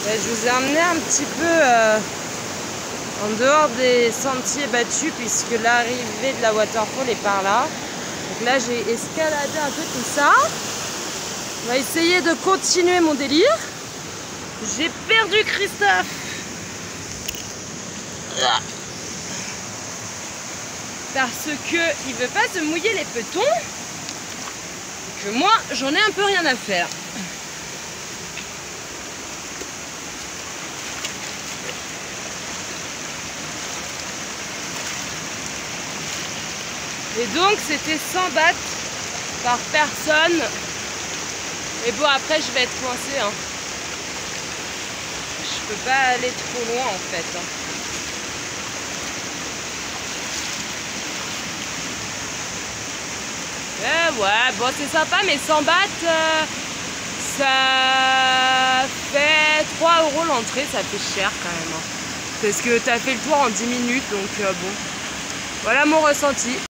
Je vous ai emmené un petit peu en dehors des sentiers battus puisque l'arrivée de la waterfall est par là. Donc là j'ai escaladé un peu tout ça. On va essayer de continuer mon délire. J'ai perdu Christophe. Parce qu'il veut pas se mouiller les petons. Et que moi j'en ai un peu rien à faire. Et donc c'était 100 bahts par personne. Et bon, après je vais être coincée. Hein. Je peux pas aller trop loin en fait. Hein. Ouais, bon c'est sympa, mais 100 bahts, ça fait 3 € l'entrée, ça fait cher quand même. Hein. Parce que t'as fait le tour en 10 minutes, donc bon. Voilà mon ressenti.